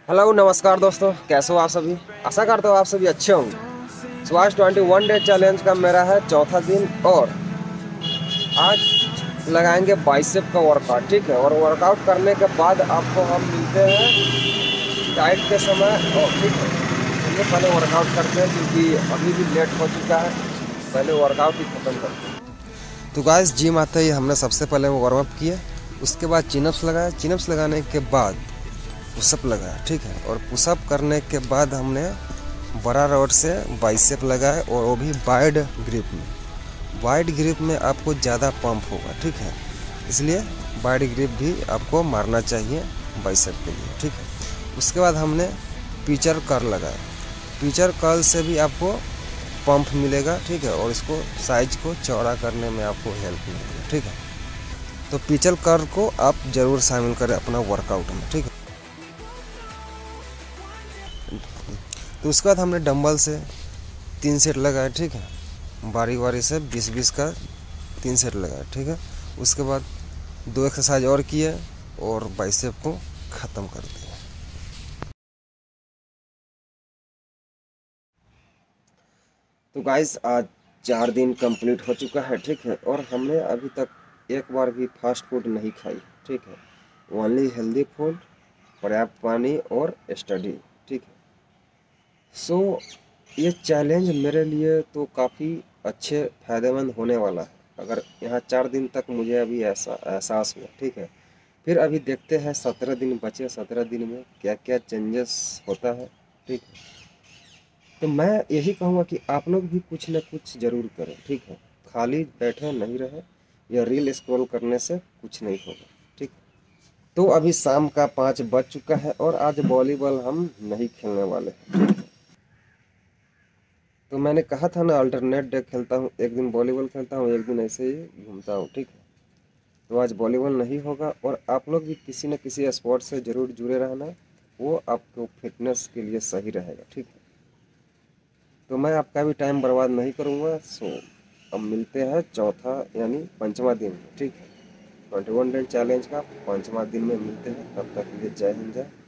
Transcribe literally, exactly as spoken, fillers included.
Hello नमस्कार दोस्तों, कैसे हो आप सभी। आशा करता हूँ आप सभी अच्छे होंगे। सो आज ट्वेंटी वन डे चैलेंज का मेरा है चौथा दिन और आज लगाएंगे बाइसेप का वर्कआउट, ठीक है। और वर्कआउट करने के बाद आपको हम मिलते हैं डाइट के समय। और ठीक है, चलिए पहले वर्कआउट करते हैं क्योंकि अभी भी लेट हो चुका है। पहले वर्कआउट ही खत्म करते हैं। तो गाइस, जिम आते ही हमने सबसे पहले वार्म अप किया, उसके बाद चिनअप्स लगाया। चिनअप्स लगाने के बाद पुशअप लगाया, ठीक है। और पुशअप करने के बाद हमने बड़ा रॉड से बाइसेप लगाया, और वो भी वाइड ग्रिप में। वाइड ग्रिप में आपको ज़्यादा पंप होगा, ठीक है। इसलिए वाइड ग्रिप भी आपको मारना चाहिए बाइसेप के लिए, ठीक है। उसके बाद हमने पिचर कर्ल लगाया। पिचर कर्ल से भी आपको पंप मिलेगा, ठीक है। और इसको साइज को चौड़ा करने में आपको हेल्प मिलेगा, ठीक है। तो पिचर कर्ल को आप ज़रूर शामिल करें अपना वर्कआउट में, ठीक है। तो उसके बाद हमने डंबल से तीन सेट लगाए, ठीक है। बारी बारी से बीस बीस का तीन सेट लगाए, ठीक है। उसके बाद दो एक्सरसाइज और किए और बाइसेप को ख़त्म कर दिया। तो गाइस, आज चार दिन कंप्लीट हो चुका है, ठीक है। और हमने अभी तक एक बार भी फास्ट फूड नहीं खाई, ठीक है। ओनली हेल्दी फूड, पर्याप्त पानी और स्टडी, ठीक है। सो so, ये चैलेंज मेरे लिए तो काफ़ी अच्छे फ़ायदेमंद होने वाला है। अगर यहाँ चार दिन तक मुझे अभी ऐसा एहसास हुआ, ठीक है। फिर अभी देखते हैं सत्रह दिन बचे, सत्रह दिन में क्या क्या चेंजेस होता है, ठीक है। तो मैं यही कहूँगा कि आप लोग भी कुछ न कुछ ज़रूर करें, ठीक है। खाली बैठे नहीं रहे, या रील स्क्रॉल करने से कुछ नहीं होगा, ठीक है। तो अभी शाम का पाँच बज चुका है और आज वॉलीबॉल हम नहीं खेलने वाले हैं। तो मैंने कहा था ना, अल्टरनेट डे खेलता हूँ, एक दिन वॉलीबॉल खेलता हूँ, एक दिन ऐसे ही घूमता हूँ, ठीक है। तो आज वॉलीबॉल नहीं होगा। और आप लोग भी किसी न किसी स्पोर्ट से ज़रूर जुड़े रहना, वो आपको फिटनेस के लिए सही रहेगा, ठीक है। तो मैं आपका भी टाइम बर्बाद नहीं करूँगा। सो अब मिलते हैं चौथा यानी पंचवा दिन में, ठीक है। ट्वेंटी वन डे चैलेंज का पंचवा दिन में मिलते हैं। तब तक के लिए जय हिंद, जय